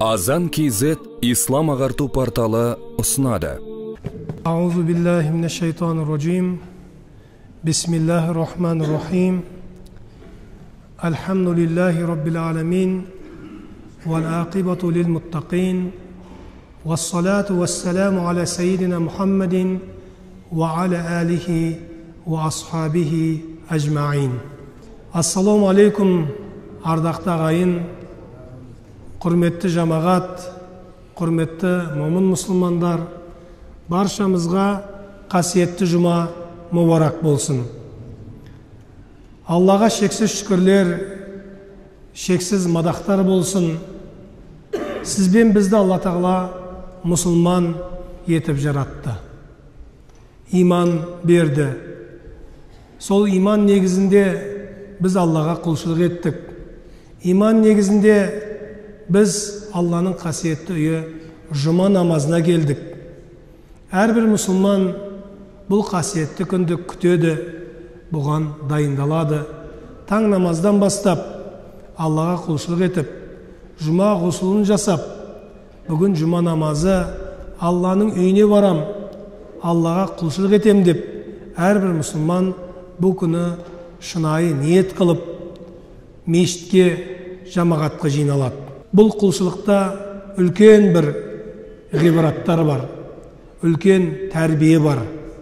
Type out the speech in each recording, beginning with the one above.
Азан KZ ислам ағарту порталы ұсынады. Аузу биллахи минаш шайтанир раджим. Бисмиллахир рахманир рахим. Алхамдулиллахи раббил аламин. Вал ақибату лил муттақин. Вассалату вассаламу аля сайидина Мухаммадин ва аля алихи ва асхабихи ажмаин. Ассаламу алейкум, ардақты ағайын, құрметті жамағат, құрметті момын мұсылмандар, баршамызға қасиетті жұма мұбарак болсын. Аллаға шексіз шүкірлер, шексіз мадақтар болсын. Сізбен бізді Алла Тағала мұсылман етіп жаратты. Иман берді. Сол иман негізінде біз Аллаға құлшылық еттік. Иман негізінде біз Алланың қасиетті үйі жұма намазына келдік. Әрбір мұсылман бұл қасиетті күнді күтеді, бұған дайындалады. Таң намаздан бастап Аллаға құлшылық етіп, жұма ғұсылын жасап, бүгін жұма намазы Алланың үйіне барам, Аллаға құлшылық етем деп, әрбір мұсылман бұл күні шынайы ниет қылып, мешітке, жамағатқа жиналады. Бұл құлшылықта үлкен бір ғибраттар бар, үлкен тәрбие бар.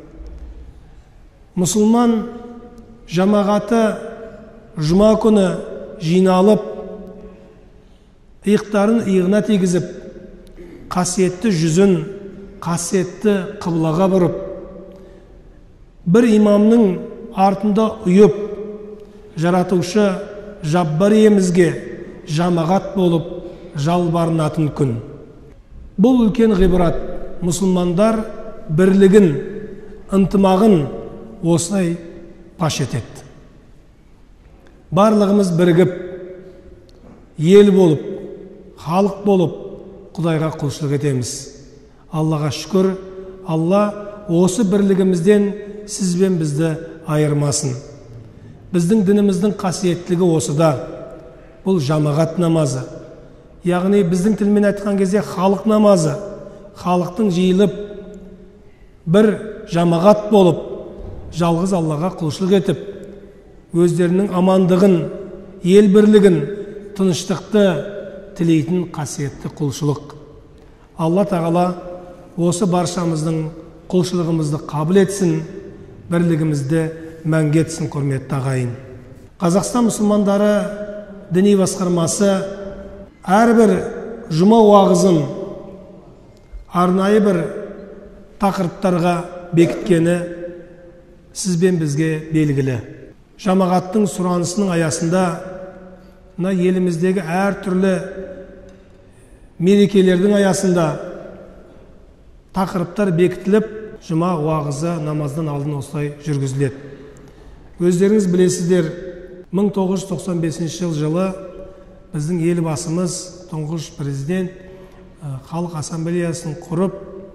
Мұсылман жамағаты жұма күні жиналып, иықтарын иығына тегізіп, қасиетті жүзін қасиетті қыблаға бұрып, бір имамның артында ұйып, жаратушы Жаббар иемізге жамағат болып жалбарынатын күн. Бұл үлкен ғибрат. Мұсылмандар бірлігін, ынтымағын осылай паш етеді. Барлығымыз бірігіп, ел болып, халық болып, Құдайға құлшылық етеміз. Аллаға шүкір, Алла осы бірлігімізден сізбен бізді айырмасын. Біздің дініміздің қасиеттілігі осыда. Бұл жамағат намазы. Яғни біздің тілмен айтқан кезде халық намазы. Халықтың жиылып, бір жамағат болып, жалғыз Аллаға құлшылық етіп, өздерінің амандығын, ел бірлігін, тыныштықты тілейтін қасиетті құлшылық. Алла Тағала осы баршамыздың құлшылығымызды қабыл етсін, бірлігімізді мәңгі етсін, құрметті ағайын. Қазақстан мұсылмандары діни басқармасы әрбір жұма уағызын арнайы бір тақырыптарға бекіткені сізбен бізге белгілі. Жамағаттың сұранысының аясында еліміздегі әртүрлі мерекелердің аясында тақырыптар бекітіліп, жұма уағызы намаздан алдын осылай жүргізіледі. Өздеріңіз білесіздер, 1995 жылы біздің елбасымыз, тұңғыш президент, халық ассамблеясын құрып,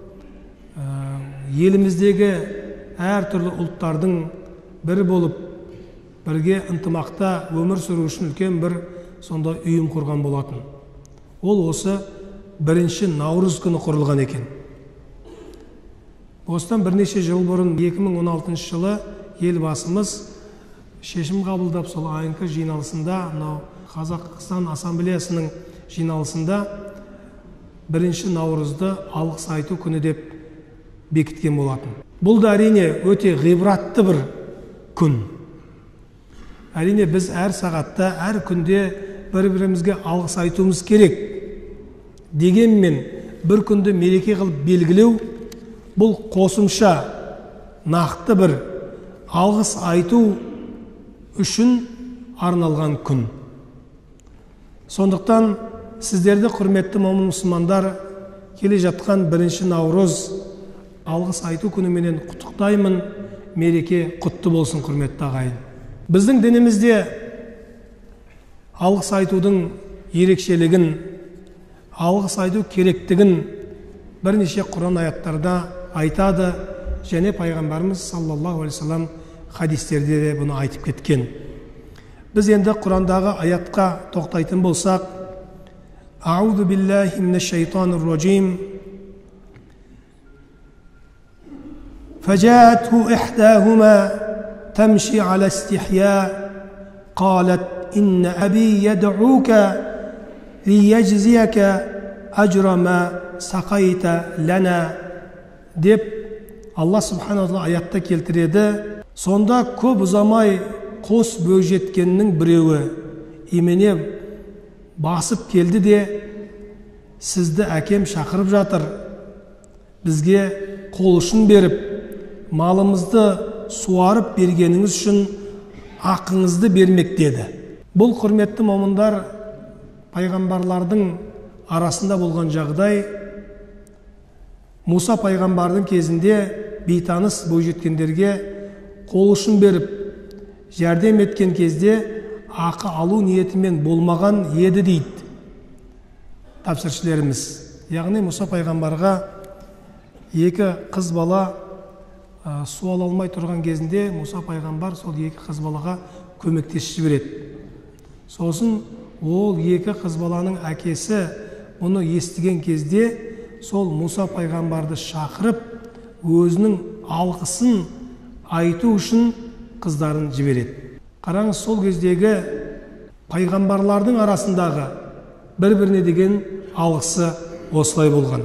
еліміздегі әртүрлі ұлттардың бірі болып, бірге ынтымақта өмір сүру үшін үлкен бір сонда ұйым құрған болатын. Ол осы 1 Наурыз күні құрылған екен. Осыдан бірнеше жыл бұрын 2016 жылы елбасымыз шешім қабылдап, сол АНК жиналысында, Қазақстан ассамблеясының жиналысында 1 Наурызды алғыс айту күні деп бекіткен болатын. Бұл да әрине өте ғибратты бір күн. Әрине біз әр сағатта, әр күнде бір-бірімізге алғыс айтуымыз керек. Дегенмен бір күнді мереке қылып белгілеу, бұл қосымша нақты бір алғыс айту үшін арналған күн. Сондықтан сіздерді, құрметті момын мұсылмандар, келе жатқан 1 Наурыз алғыс айту күніменен құттықтаймын. Мереке құтты болсын, құрметті ағайын. Біздің дінімізде алғыс айтудың ерекшелігін, алғыс айту керектігін бірнеше Құран аяттарда айтады, және пайғамбарымыз саллаллаху алейхи вассалам хадистерде де бұны айтып кеткен. Біз енді Құрандағы аятқа тоқтайтын болсақ, أعوذ بالله من الشيطان الرجيم فجاءته إحداهما تمشي على استحياء قالت إن أبي يدعوك ليجزيك أجر ما سقيت لنا деп Алла субхана тағала аятта келтіреді. Сонда көп ұзамай қос бойжеткеннің біреуі имене басып келді де, сізді әкем шақырып жатыр, бізге қол ұшын беріп, малымызды суарып бергеніңіз үшін ақыңызды бермек деді. Бұл құрметті момындар, пайғамбарлардың арасында болған жағдай. Муса пайғамбардың кезінде бейтаныс бойжеткендерге қол ұшын беріп, жәрдем еткен кезде ақы алу ниетімен болмаған еді дейді тапсыршыларымыз. Яғни Муса пайғамбарға екі қыз бала су ала алмай тұрған кезінде Муса пайғамбар сол екі қыз балаға көмектесіп жібереді. Сосын ол екі қыз баланың әкесі бұны естіген кезде сол Муса пайғамбарды шақырып, өзінің алғысын айту үшін қыздарын жібереді. Қараңыз, сол кездегі пайғамбарлардың арасындағы бір-біріне деген алғысы осылай болған.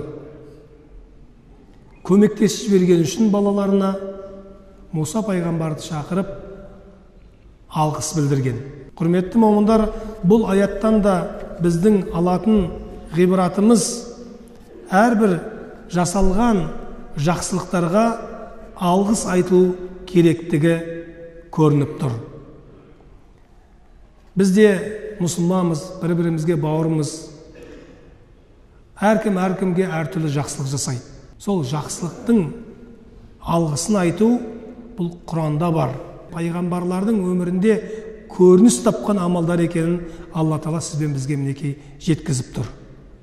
Көмектесіп жіберген үшін балаларына Муса пайғамбарды шақырып алғыс білдірген. Құрметті момындар, бұл аяттан да біздің алатын ғибратымыз әрбір жасалған жақсылықтарға алғыс айту керектігі көрініп тұр. Бізде мұсылманбыз, бір-бірімізге бауырымыз. Әркім әркімге әртүрлі жақсылық жасайды. Сол жақсылықтың алғысын айту бұл Құранда бар. Пайғамбарлардың өмірінде көрініс тапқан амалдар екенін Алла Тағала сізбен бізге мінекей жеткізіп тұр.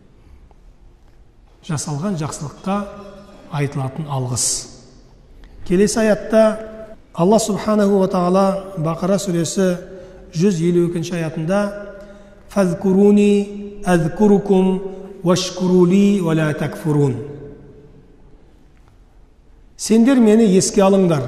Жасалған жақсылыққа айтылатын алғыс. Келесі аятта Алла субханаху ва тағала Бақара сүресі 152 аятында «Фазкуруни азкурукум вашкурули ва ла такфурун». Сендер мені еске алыңдар,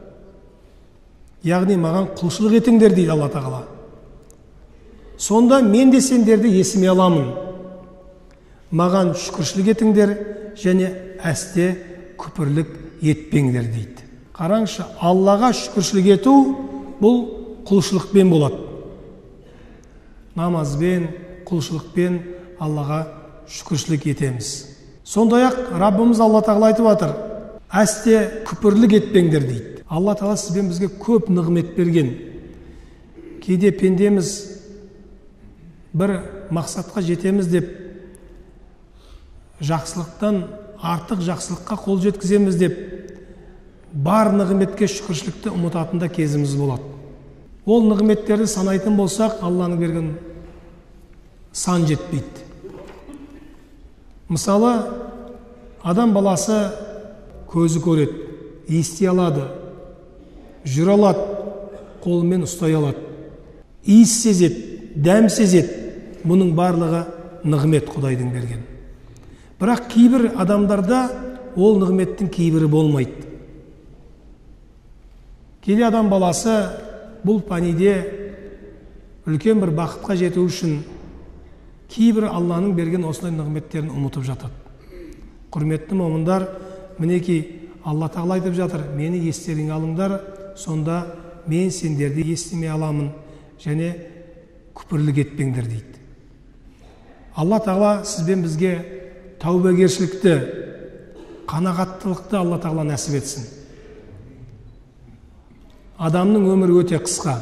яғни маған құлшылық етіңдер дейді Алла Тағала. Сонда мен де сендерді есіме аламын. Маған шүкіршілік етіңдер және әсте күпірлік етпеңдер дейді. Қараңызшы, Аллаға шүкіршілік ету бұл құлшылықпен болады. Намазбен, құлшылықпен Аллаға шүкіршілік етеміз. Сондай-ақ Раббымыз Алла Тағала айтып жатыр, әсте күпірлік етпеңдер дейді. Алла Тағала сізбен бізге көп нығмет берген. Кейде пендеміз бір мақсатқа жетеміз деп жақсылықтан артық жақсылыққа қол жеткіземіз деп бар нығметке шүкіршілікті ұмытатында кезіміз болады. Ол нығметтерді санайтын болсақ, Алланың берген сан жетпейді. Мысалы, адам баласы көзі көреді, ести алады, жүре алады, қолымен ұстай алады, иіс сезеді, дәм сезеді. Бұның барлығы нығмет Құдайдың берген. Бірақ кейбір адамдарда ол нығметтің кейбірі болмайды. Кейде адам баласы бұл пәниде үлкен бір бақытқа жету үшін кейбір Алланың берген осындай нығметтерін ұмытып жатады. Құрметті момындар, мінекей Алла Тағала айтып жатыр, мені естеріңе алыңдар, сонда мен сендерді естімей аламын және күпірлік етпеңдер дейді. Алла Тағала сізбен бізге тәубегершілікті, қанағаттылықты Алла Тағала нәсіп етсін. Адамның өмірі өте қысқа.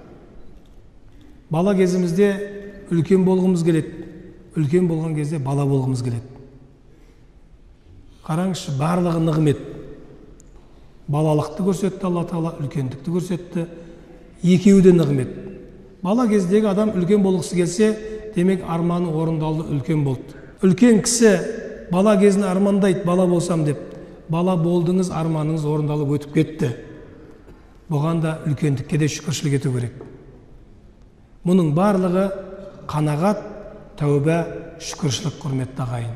Бала кезімізде үлкен болғымыз келеді, үлкен болған кезде бала болғымыз келеді. Қараңызшы, барлығы нығмет. Балалықты көрсетті Алла Тағала, үлкендікті көрсетті. Екеуі де нығмет. Бала кездегі адам үлкен болғысы келсе, демек арманы орындалды, үлкен болды. Үлкен кісі бала кезін армандайды, бала болсам деп. Бала болдыңыз, арманыңыз орындалып өтіп кетті. Бұған да үлкендікке де шүкіршілік ету керек. Мұның барлығы қанағат тәубә, шүкіршілік, құрметті ағайын.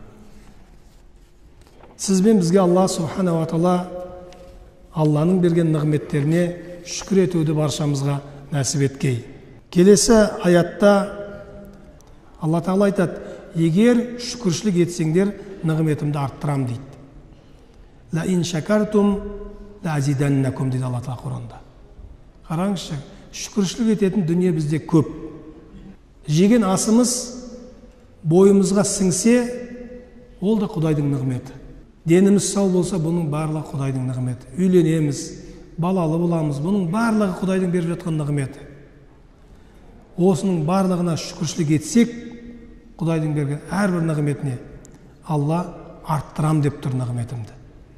Сізбен бізге Алла субхана ва тағала Алланың берген нығметтеріне шүкір етуді баршамызға нәсіп еткей. Келесі аятта Алла тағала айтады: егер шүкіршілік етсеңдер, нығметімді арттырам дейді. Ла ин шакартум ла азиданнакум дейді Алла тағала Құранда. Қараңызшы, шүкіршілік ететін дүние бізде көп. Жеген асымыз бойымызға сіңсе, ол да Құдайдың нығметі. Деніміз сау болса, бұның барлығы Құдайдың нығметі. Үйленеміз, балалы боламыз, бұның барлығы Құдайдың беріп жатқан нығметі. Осының барлығына шүкіршілік етсек, Құдайдың берген әрбір нығметіне Алла арттырам деп тұр нығметімді.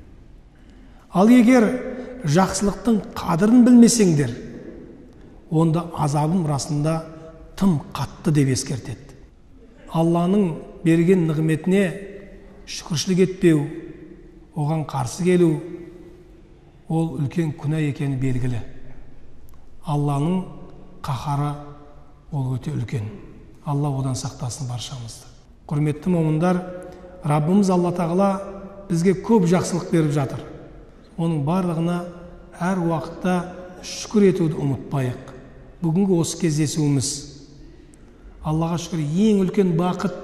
Ал егер жақсылықтың қадірін білмесеңдер, онда азабым расында тым қатты деп ескертеді. Алланың берген нығметіне шүкіршілік етпеу, оған қарсы келу, ол үлкен күнә екені белгілі. Алланың қаһары ол өте үлкен. Алла одан сақтасын баршамызды. Құрметті момындар, Раббымыз Алла тағала бізге көп жақсылық беріп жатыр. Оның барлығына әр уақытта шүкір етуді ұмытпайық. Бүгінгі осы кездесуіміз Аллаға шүкір ең үлкен бақыт,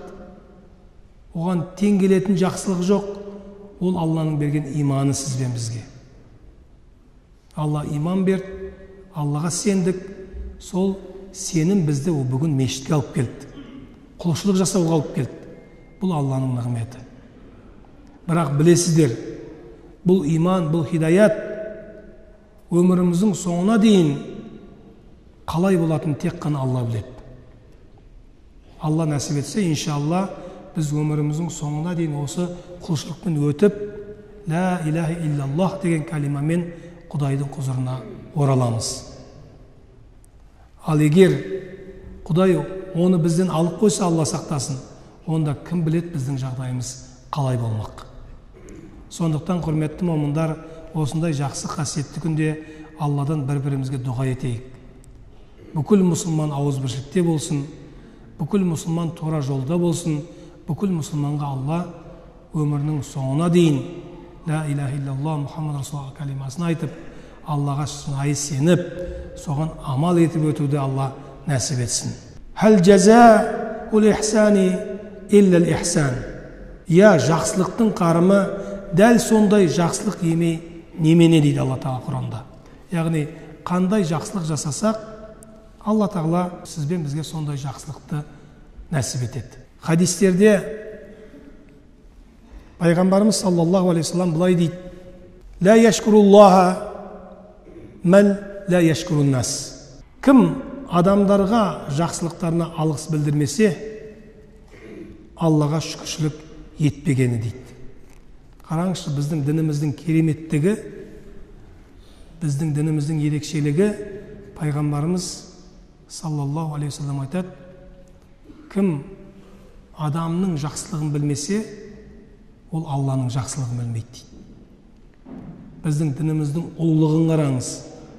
оған тең келетін жақсылық жоқ. Ол Алланың берген иманы сізбен бізге. Алла иман берді, Аллаға сендік, сол сенім бізді бүгін мешітке алып келді. Құлшылық жасауға алып келді. Бұл Алланың нығметі. Бірақ білесіздер, бұл иман, бұл хидаят өміріміздің соңына дейін қалай болатын тек қана Алла біледі. Алла нәсіп етсе, иншалла, біз өміріміздің соңына дейін осы құлшылықпен өтіп, ла илаха иллаллах деген калимамен Құдайдың құзырына ораламыз. Ал егер Құдай оны бізден алып қойса, Алла сақтасын, онда кім білет біздің жағдайымыз қалай болмақ. Сондықтан, құрметті момындар, осындай жақсы қасиетті күнде Алладан бір-бірімізге дұға етейік. Бүкіл мұсылман ауызбіршілікте болсын, бүкіл мұсылман тура жолда болсын, бүкіл мұсылманға Алла өмірінің соңына дейін ла илаха иллаллах Мұхаммад Расулаллах калимасын айтып, Аллаға шынайы сеніп, соған амал етіп өтуді Алла нәсіп етсін. Хәл жаза ул ихсани иллал ихсан. Я жақсылықтың қарымы дәл сондай жақсылық емей немене дейді Алла тағала Құранда. Яғни қандай жақсылық жасасақ, Алла тағала сізбен бізге сондай жақсылықты нәсіп етеді. Хадистерде пайғамбарымыз саллаллаху алейхи вассалам былай дейді: ла яшкуруллаха мән ла яшкуруннас. Кім адамдарға жақсылықтарына алғыс білдірмесе, Аллаға шүкіршілік етпегені дейді. Қараңызшы, біздің дініміздің кереметтігі, біздің дініміздің ерекшелігі, пайғамбарымыз саллаллаху алейхи вассалам айтады: кім адамның жақсылығын білмесе, ол Алланың жақсылығын білмейді дейді. Біздің дініміздің ұлылығын қараңыз.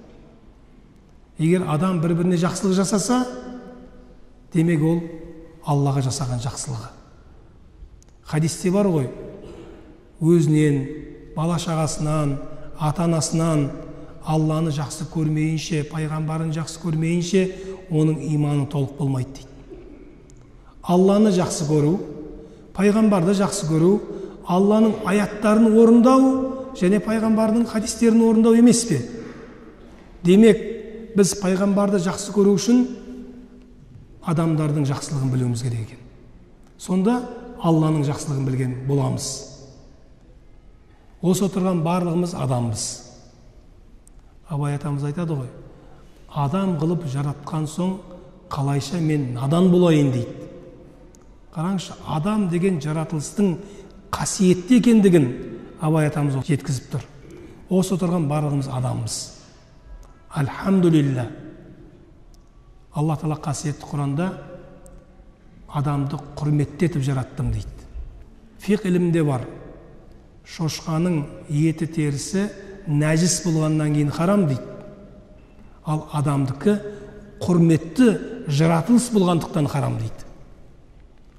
Егер адам бір-біріне жақсылық жасаса, демек ол Аллаға жасаған жақсылығы. Хадисте бар ғой, өзінен, бала-шағасынан, ата-анасынан Алланы жақсы көрмейінше, пайғамбарын жақсы көрмейінше, оның иманы толық болмайды дейді. Алланы жақсы көру, пайғамбарды жақсы көру, Алланың аяттарын орындау және пайғамбардың хадистерін орындау емес пе? Демек, біз пайғамбарды жақсы көру үшін адамдардың жақсылығын білуіміз керек екен. Сонда Алланың жақсылығын білген боламыз. Осы отырған барлығымыз адамбыз. Абай атамыз айтады ғой, адам қылып жаратқан соң қалайша мен надан болайын дейді. Қараңызшы, адам деген жаратылыстың қасиетті екендігін Абай атамыз жеткізіп тұр. Осы отырған барлығымыз адамбыз. Альхамдулилля. Алла Тағала қасиетті Құранда адамды құрметтетіп жараттым дейді. Фиқ ілімінде бар. Шошқаның еті терісі нәжіс болғаннан кейін харам дейді. Ал адамдікі құрметті жаратылыс болғандықтан харам дейді.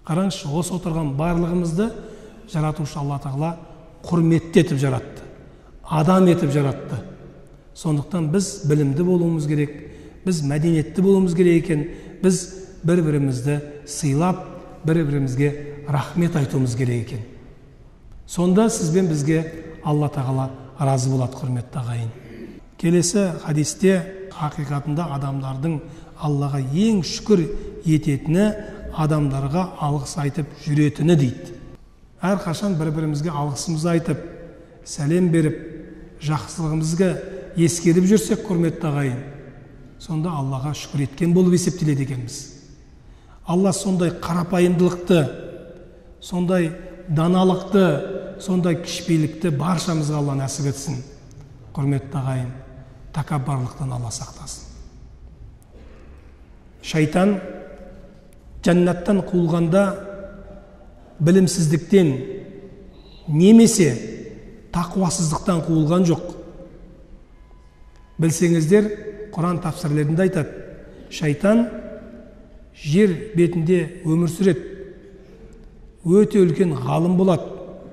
Қараңызшы, осы отырған барлығымызды жаратушы Алла тағала құрметті етіп жаратты, адам етіп жаратты. Сондықтан біз білімді болуымыз керек, біз мәдениетті болуымыз керек екен, біз бір-бірімізді сыйлап, бір-бірімізге рахмет айтуымыз керек екен. Сонда сізбен бізге Алла тағала разы болады, құрметті ағайын. Келесі хадисте хақиқатында адамдардың Аллаға ең шүкір ететіні адамдарға алғыс айтып жүретіні дейді. Әрқашан бір-бірімізге алғысымызды айтып, сәлем беріп, жақсылығымызға ескеріп жүрсек, құрметті ағайын, сонда Аллаға шүкір еткен болып есептеледі екенбіз. Алла сондай қарапайымдылықты, сондай даналықты, сондай кішіпейілікті баршамызға Алла нәсіп етсін. Құрметті ағайын, тәкаббарлықтан Алла сақтасын. Шайтан жәннаттан қуылғанда білімсіздіктен немесе тақуасыздықтан қуылған жоқ. Білсеңіздер, Құран тәпсірлерінде айтады, шайтан жер бетінде өмір сүреді, өте үлкен ғалым болады,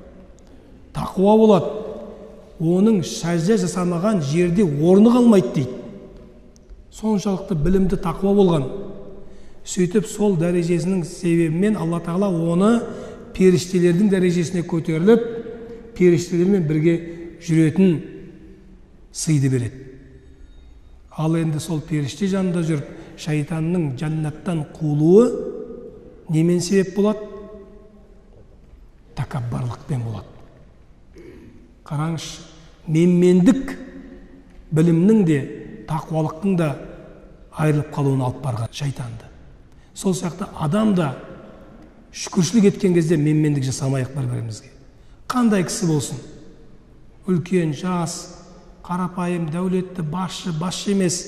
тақуа болады, оның сәжде жасамаған жерде орны қалмайды дейді. Соншалықты білімді, тақуа болған. Сөйтіп сол дәрежесінің себебімен Алла тағала оны періштелердің дәрежесіне көтеріліп, періштелермен бірге жүретін сыйды береді. Ал енді сол періште жанында жүріп, шайтанның жәннаттан қуылуы немен себеп болады? Тәкаббарлықпен болады. Қараңызшы, менмендік білімнің де, тақуалықтың да айырылып қалуына алып барған шайтанды. Сол сияқты адам да шүкіршілік еткен кезде менмендік жасамайық бір-бірімізге. Қандай кісі болсын, үлкен, жас, қарапайым, дәулетті, басшы емес,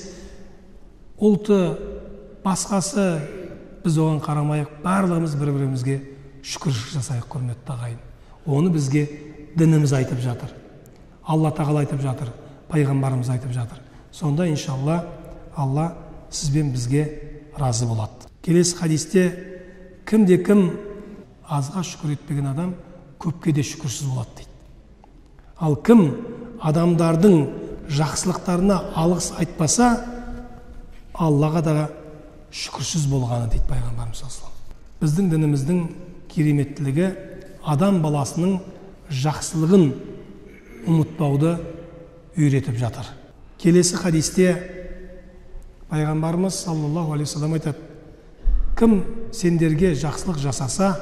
ұлты, басқасы, біз оған қарамайық, барлығымыз бір-бірімізге шүкіршілік жасайық, құрметті ағайын. Оны бізге дініміз айтып жатыр, Алла тағала айтып жатыр, пайғамбарымыз айтып жатыр. Сонда иншалла Алла сізбен бізге разы болады. Келесі хадисте кімде-кім азға шүкір етпеген адам көпке де шүкірсіз болады дейді. Ал кім адамдардың жақсылықтарына алғыс айтпаса, Аллаға да шүкірсіз болғаны дейді пайғамбарымыз саллаллаху алейхи ва саллям. Біздің дініміздің кереметтілігі адам баласының жақсылығын ұмытпауды үйретіп жатыр. Келесі хадисте пайғамбарымыз саллаллаху алейхи ва саллям айтады, кім сендерге жақсылық жасаса,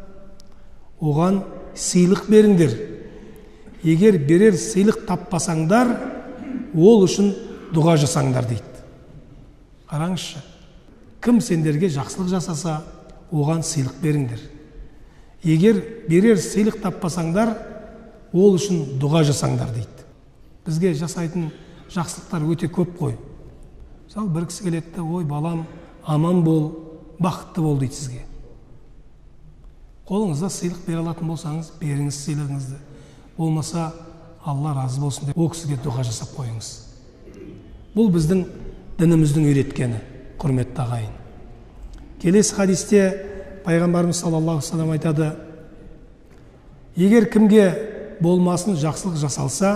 оған сыйлық беріңдер. Егер берер сыйлық таппасаңдар, ол үшін дұға жасаңдар дейді. Қараңызшы, кім сендерге жақсылық жасаса, оған сыйлық беріңдер. Егер берер сыйлық таппасаңдар, ол үшін дұға жасаңдар дейді. Бізге жасайтын жақсылықтар өте көп қой. Мысалы, бір кісі келеді, ой балам, аман бол, бақытты бол дейді сізге. Қолыңызда сыйлық бере алатын болсаңыз, беріңіз сыйлығыңызды. Болмаса, Алла разы болсын деп, ол кісіге дұға жасап қойыңыз. Бұл біздің дініміздің үйреткені, құрметті ағайын. Келесі хадисте пайғамбарымыз саллаллаху алейхи ва саллям айтады, егер кімге болмасын жақсылық жасалса,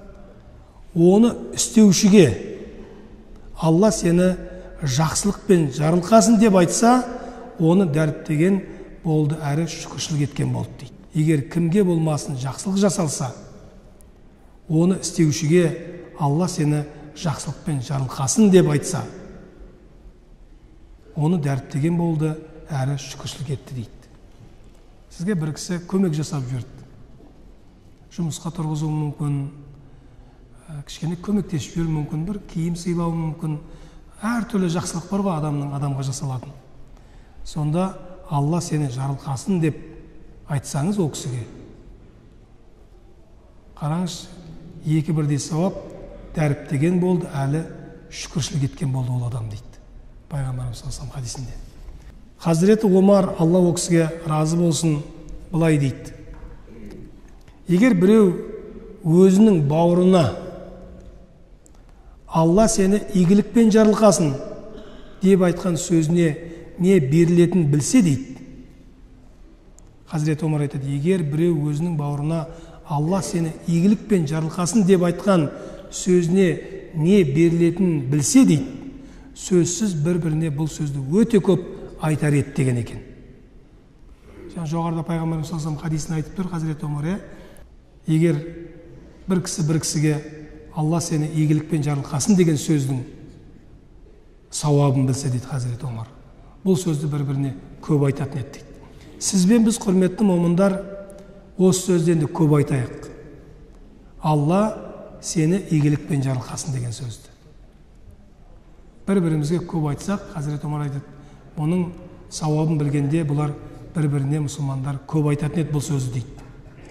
оны істеушіге Алла сені жақсылықпен жарылқасын деп айтса, оны дәріптеген болды, әрі шүкіршілік еткен болды дейді. Егер кімге болмасын жақсылық жасалса, оны істеушіге Алла сені жақсылықпен жарылқасын деп айтса, оны дәріптеген болды, әрі шүкіршілік етті дейді. Сізге бір кісі көмек жасап жүрді. Жұмысқа тұрғызуы мүмкін, кішкене көмектесіп жүру мүмкін, бір киім сыйлауы мүмкін. Әр түрлі жақсылық бар ғой адамның адамға жасалатын. Сонда Алла сені жарылқасын деп айтсаңыз ол кісіге, қараңыз, екі бірдей сауап, дәріптеген болды, әлі шүкіршілік еткен болды ол адам дейді пайғамбарымыз саллаллаху алейхи ва саллям хадисінде. Хазіреті Омар, Алла ол кісіге разы болсын, былай дейді, егер біреу өзінің бауырына Алла сені игілікпен жарылқасын деп айтқан сөзіне не берілетін білсе дейді, Хазіреті Омар айтады, егер біреу өзінің бауырына Алла сені игілікпен жарылқасын деп айтқан сөзіне не берілетінін білсе дейді, сөзсіз бір-біріне бұл сөзді өте көп айтар еді деген екен. Жоғарыда пайғамбарымыз саллаллаху алейхи хадисін айтып тұр Хазіреті Омар, егер бір кісі бір кісіге Алла сені игілікпен жарылқасын деген сөздің сауабын білсе дейді Хазіреті Омар, бұл сөзді бір-біріне көп айтатын еді дейді. Сізбен біз, құрметті момындар, осы сөзден де көп айтайық. Алла сені игілікпен жарылқасын деген сөзді бір-бірімізге көп айтсақ, Хазіреті Омар айтады, оның сауабын білгенде бұлар бір-біріне мұсылмандар көп айтатын еді бұл сөзді дейді.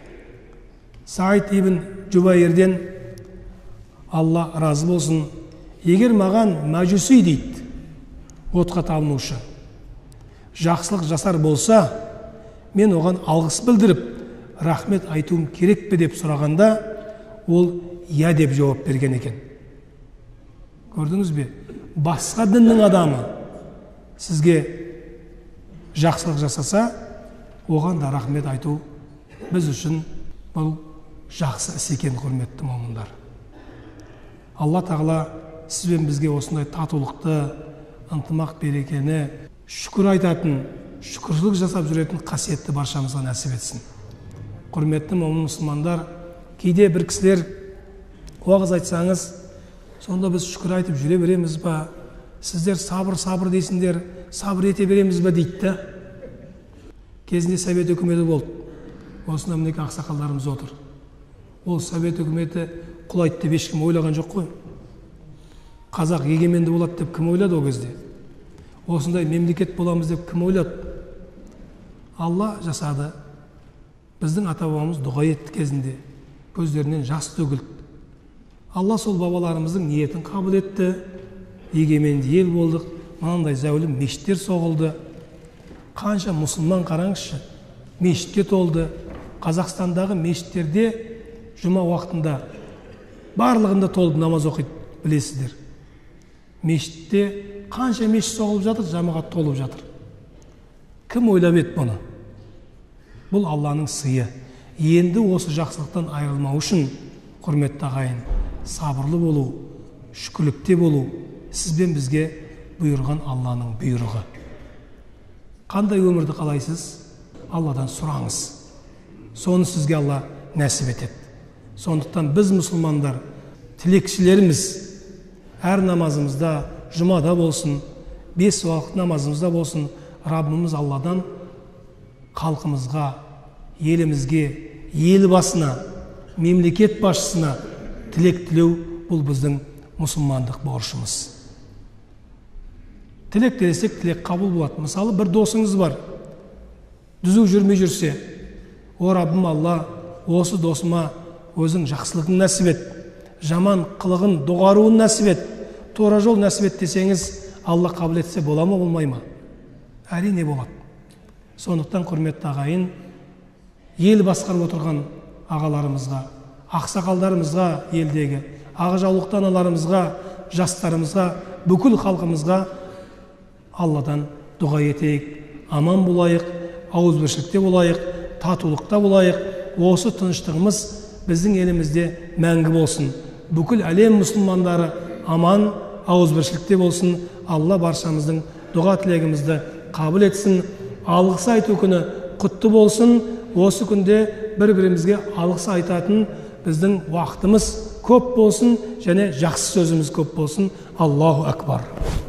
Саид ибн Жубайрден Алла разы болсын, егер маған мәжуси дейді, отқа табынушы, жақсылық жасар болса, мен оған алғыс білдіріп, рахмет айтуым керек пе деп сұрағанда, ол я деп жауап берген екен. Көрдіңіз бе? Басқа діннің адамы сізге жақсылық жасаса, оған да рахмет айту біз үшін бұл жақсы іс екен, құрметті момындар. Алла тағала сізбен бізге осындай татулықты, ынтымақ берекені, шүкір айтатын, шүкіршілік жасап жүретін қасиетті баршамызға нәсіп етсін. Құрметті момын мұсылмандар, кейде бір кісілер уағыз айтсаңыз, сонда біз шүкір айтып жүре береміз ба, сіздер сабыр дейсіңдер, сабыр ете береміз ба дейді. Кезінде Совет үкіметі болды, осында мінекі ақсақалдарымыз отыр. Ол Совет үкіметі құлайды деп ешкім ойлаған жоқ қой. Қазақ егеменді болады деп кім ойлады о кезде? Осындай мемлекет боламыз деп кім ойлады? Алла жасады. Біздің ата-бабамыз дұға етті кезінде, көздерінен жас төгілді. Алла сол бабаларымыздың ниетін қабыл етті. Егеменді ел болдық, мынандай зәулім мешіттер соғылды. Қанша мұсылман қараңызшы, мешітке толды. Қазақстандағы мешіттерде жұма уақытында барлығында толып намаз оқиды, білесіздер. Мешітте қанша мешіт соғылып жатыр, жамағат толып жатыр. Кім ойлап еді бұны? Бұл Алланың сыйы. Енді осы жақсылықтан айырылмау үшін, құрметті ағайын, сабырлы болу, шүкірлікте болу, сізбен бізге бұйырған Алланың бұйрығы. Қандай өмірді қалайсыз? Алладан сұраңыз. Соны сізге Алла нәсіп етеді. Сондықтан біз мұсылмандар, тілекшілеріміз, әр намазымызда, жұмада болсын, 5 уақыт намазымызда болсын, Раббымыз Алладан халқымызға, елімізге, елбасына, мемлекет басшысына тілек тілеу бұл біздің мұсылмандық борышымыз. Тілек тілесек, тілек қабыл болады. Мысалы, бір досыңыз бар, дүзу жүрмей жүрсе, о Раббым Алла, осы досыма өзің жақсылығын нәсіп ет, жаман қылығын доғаруын нәсіп ет, тура жол нәсіп ет десеңіз, Алла қабыл етсе бола ма, болмай ма? Әрине болады. Сондықтан, құрметті ағайын, ел басқарып отырған ағаларымызға, ақсақалдарымызға, елдегі аға жаулықты аналарымызға, жастарымызға, бүкіл халқымызға Алладан дұға етейік, аман болайық, ауызбіршілікте болайық, татулықта болайық. Осы тыныштығымыз біздің елімізде мәңгі болсын. Бүкіл әлем мұсылмандары аман, ауызбіршілікте болсын. Алла баршамыздың дұға тілегімізді қабыл етсін. Алғыс айту күні құтты болсын. Осы күнде бір-бірімізге алғыс айтатын біздің уақытымыз көп болсын және жақсы сөзіміз көп болсын. Аллаху акбар.